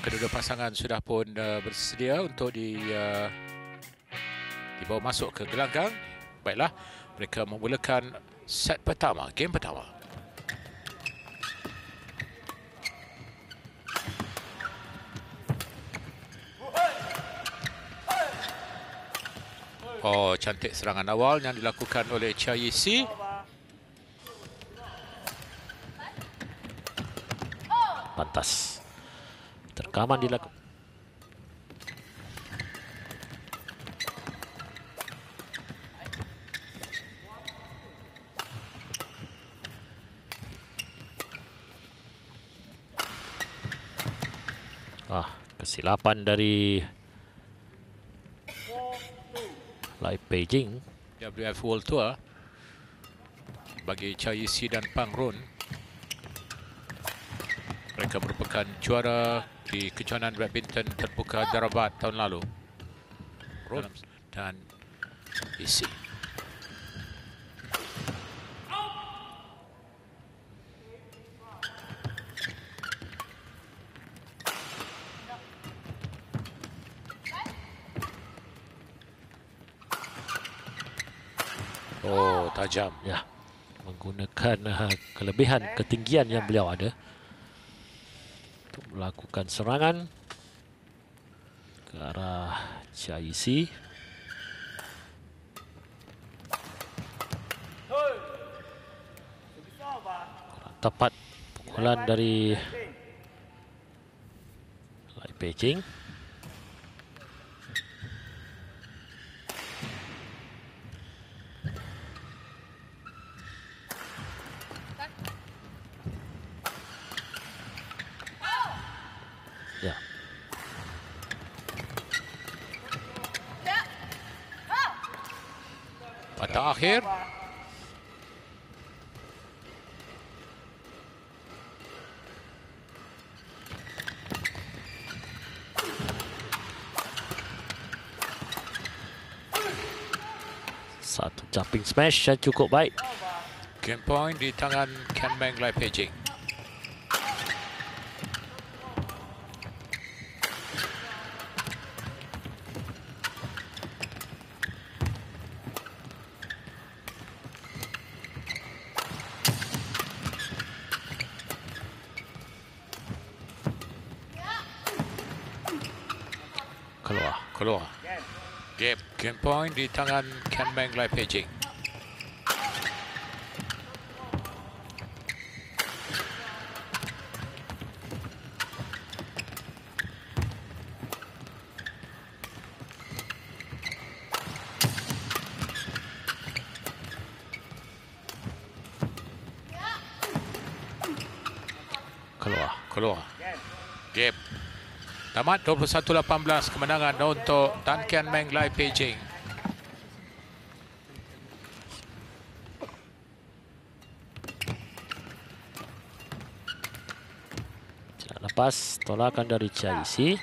kedua pasangan sudah pun bersedia untuk dibawa masuk ke gelanggang. Baiklah, mereka memulakan set pertama, game pertama. Oh, cantik serangan awal yang dilakukan oleh CHEAH YEE. Pantas. Terkaman dilakukan. Kesilapan dari LAI Pei Jing. WF World Tour bagi CHEAH YEE dan Pang Run. Mereka merupakan juara di Kejohanan badminton terbuka Darabat tahun lalu. Run dan isi. Oh, tajam. Ya, menggunakan kelebihan ketinggian yang beliau ada untuk melakukan serangan ke arah CHEAH YEE. Kurang tepat pukulan dari LAI Pei Jing. Ya. Patah akhir. Satu jumping smash yang cukup baik. Game point di tangan KIAN MENG LAI PEI JING. Keluar. Game point di tangan KIAN MENG LAI PEI JING. Keluar. Game. Tamat 21-18 kemenangan untuk Tan KIAN MENG LAI PEI JING. Tidak lepas tolakan dari CHEAH YEE.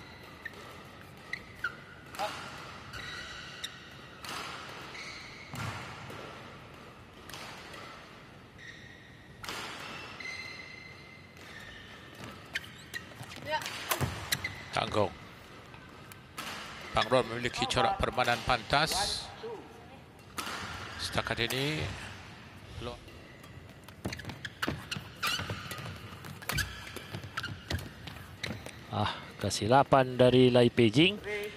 Tanggung. Pang Run memiliki corak permainan pantas. Setakat ini kesilapan dari LAI Pei Jing.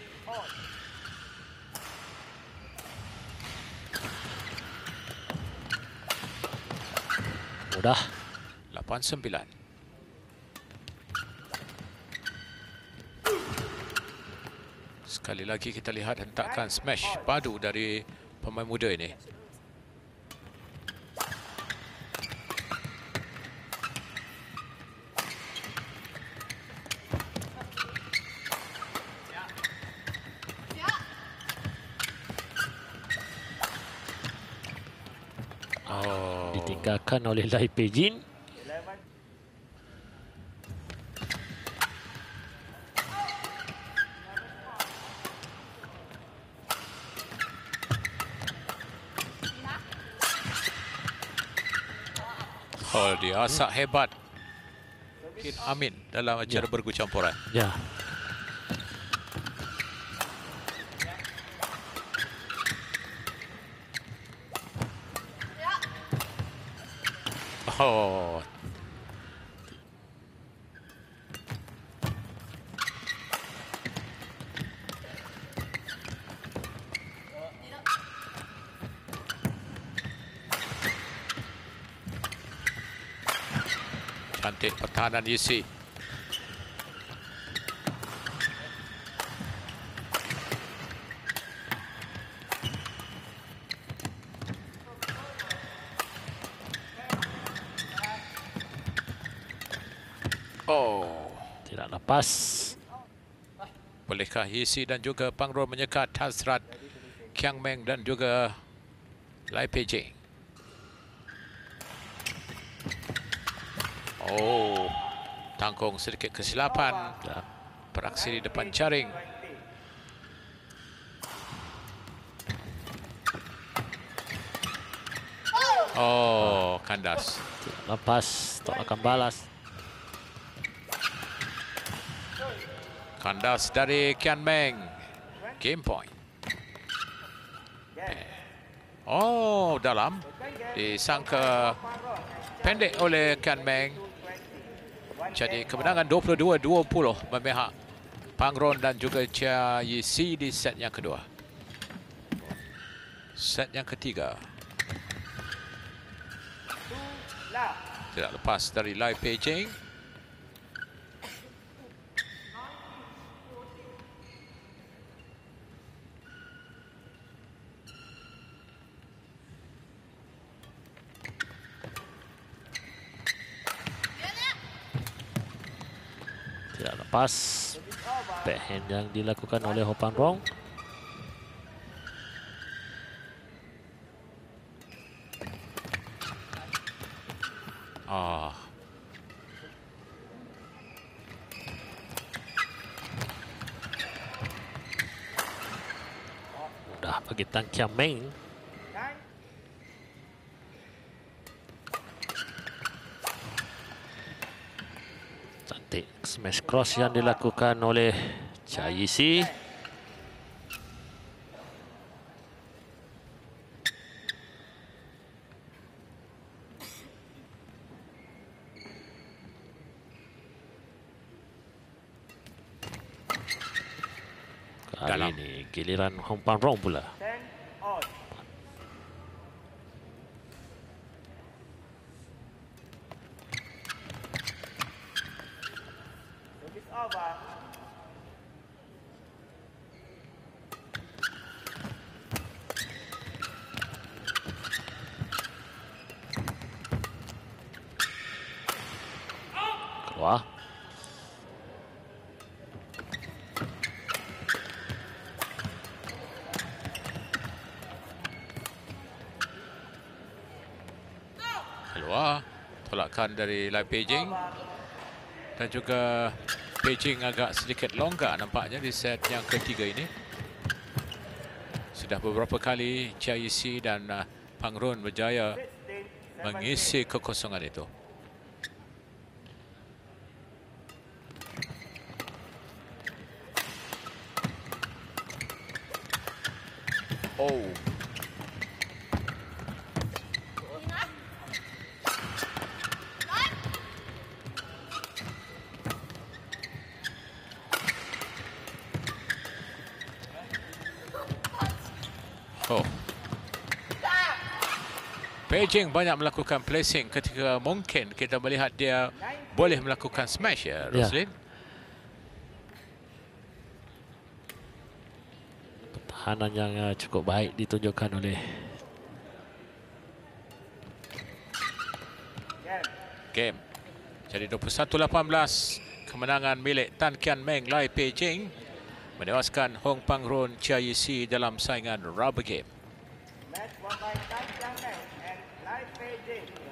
Mudah. 8-9. Sekali lagi kita lihat hentakan smash padu dari pemain muda ini. Ditinggalkan oleh LAI Pei Jing. Oh, dia asak hebat. Amin dalam acara bergu campuran. Ya. Oh. Cantik pertahanan Yee. Oh, Tidak lepas. bolehkah Yee dan juga Pang Ron menyekat hasrat KIAN MENG dan juga LAI PEI JING? Oh, tanggung sedikit kesilapan. Ya. Beraksi di depan jaring. Oh, kandas. Tidak lepas. Tolakan balas. Kandas dari KIAN MENG. Game point. Oh, dalam. Disangka pendek oleh KIAN MENG. Jadi kemenangan 22-20 memihak Pang Ron dan juga CHEAH YEE di set yang kedua. Set yang ketiga. Tidak lepas dari LAI PEI JING. Tidak lepas. Backhand yang dilakukan oleh Ho Pang Rong. Ah. Mudah bagi Tan KIAN MENG. Cantik smash cross yang dilakukan oleh CHEAH YEE. Kali ini giliran Ho Pang Rong pula. Keluar. Keluar. Tolakan dari LAI PEI JING. Dan juga PEI JING agak sedikit longgar nampaknya di set yang ketiga ini. Sudah beberapa kali CHEAH YEE dan Pang Ron berjaya mengisi kekosongan itu. Oh. Oh. PEI JING banyak melakukan placing ketika mungkin kita melihat dia boleh melakukan smash ya, Roslin. Pertahanan yang cukup baik ditunjukkan oleh Game. Jadi 21-18 kemenangan milik Tan KIAN MENG LAI PEI JING menewaskan Ho Pang Ron CHEAH YEE dalam saingan rubber game. Match won by Tan KIAN MENG and LAI PEI JING.